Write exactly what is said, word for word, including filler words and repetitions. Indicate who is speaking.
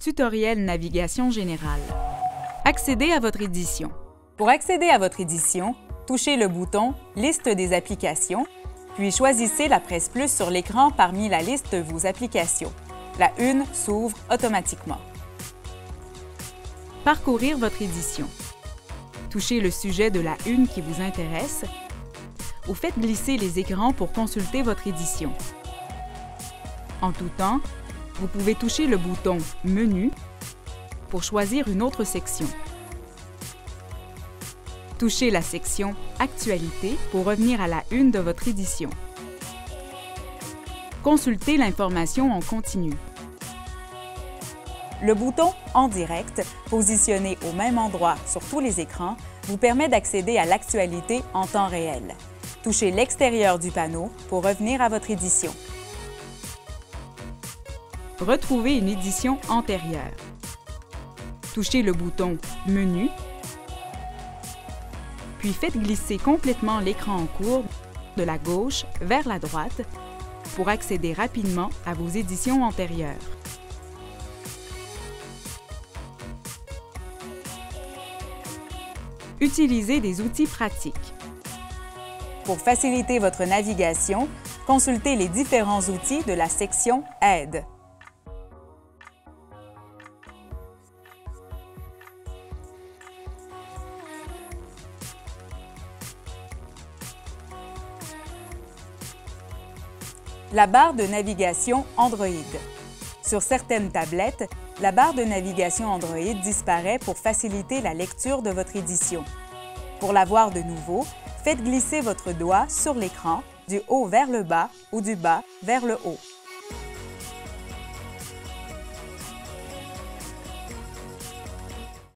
Speaker 1: Tutoriel navigation générale. Accédez à votre édition.
Speaker 2: Pour accéder à votre édition, touchez le bouton « Liste des applications », puis choisissez la Presse Plus sur l'écran parmi la liste de vos applications. La une s'ouvre automatiquement.
Speaker 1: Parcourir votre édition. Touchez le sujet de la une qui vous intéresse ou faites glisser les écrans pour consulter votre édition. En tout temps, vous pouvez toucher le bouton « Menu » pour choisir une autre section. Touchez la section « Actualité » pour revenir à la une de votre édition. Consultez l'information en continu.
Speaker 2: Le bouton « En direct », positionné au même endroit sur tous les écrans, vous permet d'accéder à l'actualité en temps réel. Touchez l'extérieur du panneau pour revenir à votre édition.
Speaker 1: Retrouvez une édition antérieure. Touchez le bouton « Menu », puis faites glisser complètement l'écran en cours de la gauche vers la droite pour accéder rapidement à vos éditions antérieures. Utilisez des outils pratiques.
Speaker 2: Pour faciliter votre navigation, consultez les différents outils de la section « Aide ». La barre de navigation Android. Sur certaines tablettes, la barre de navigation Android disparaît pour faciliter la lecture de votre édition. Pour la voir de nouveau, faites glisser votre doigt sur l'écran du haut vers le bas ou du bas vers le haut.